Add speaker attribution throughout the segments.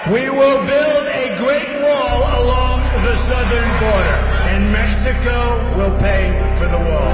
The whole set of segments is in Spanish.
Speaker 1: We will build a great wall along the southern border, and Mexico will pay for the wall.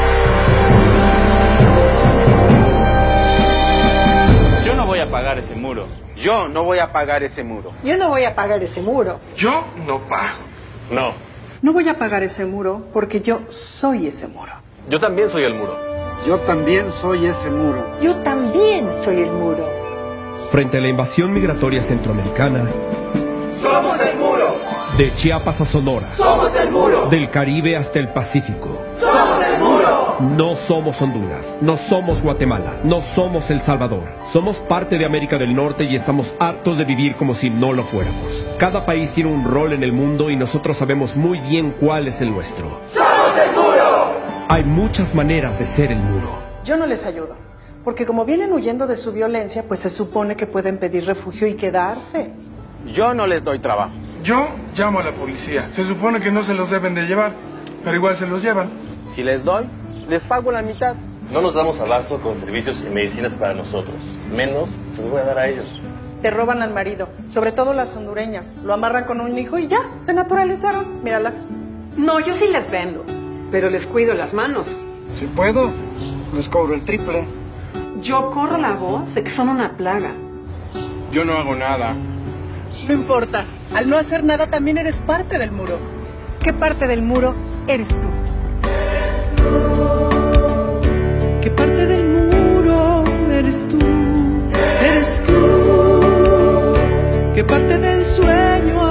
Speaker 2: Yo no voy a pagar ese muro.
Speaker 3: Yo no voy a pagar ese muro.
Speaker 4: Yo no voy a pagar ese muro.
Speaker 5: Yo no pago.
Speaker 2: No.
Speaker 4: No voy a pagar ese muro porque yo soy ese muro.
Speaker 2: Yo también soy el muro.
Speaker 6: Yo también soy ese muro.
Speaker 4: Yo también soy el muro.
Speaker 7: Frente a la invasión migratoria centroamericana,
Speaker 1: Somos el muro.
Speaker 7: de Chiapas a Sonora,
Speaker 1: Somos el muro.
Speaker 7: del Caribe hasta el Pacífico.
Speaker 1: Somos el muro.
Speaker 7: No somos Honduras, no somos Guatemala, no somos El Salvador. Somos parte de América del Norte y estamos hartos de vivir como si no lo fuéramos. Cada país tiene un rol en el mundo y nosotros sabemos muy bien cuál es el nuestro.
Speaker 1: Somos el muro.
Speaker 7: Hay muchas maneras de ser el muro.
Speaker 4: Yo no les ayudo, porque como vienen huyendo de su violencia, pues se supone que pueden pedir refugio y quedarse.
Speaker 3: Yo no les doy trabajo.
Speaker 5: Yo llamo a la policía. Se supone que no se los deben de llevar, pero igual se los llevan.
Speaker 3: Si les doy, les pago la mitad.
Speaker 2: No nos damos abasto con servicios y medicinas para nosotros. Menos se los voy a dar a ellos.
Speaker 4: Te roban al marido, sobre todo las hondureñas. Lo amarran con un hijo y ya, se naturalizaron. Míralas.
Speaker 8: No, yo sí les vendo, pero les cuido las manos.
Speaker 6: Si puedo, les cobro el triple.
Speaker 8: Yo corro la voz de que son una plaga.
Speaker 5: Yo no hago nada.
Speaker 4: No importa, al no hacer nada también eres parte del muro. ¿Qué parte del muro eres tú? ¿Qué parte del muro eres tú? Eres tú. ¿Qué parte del sueño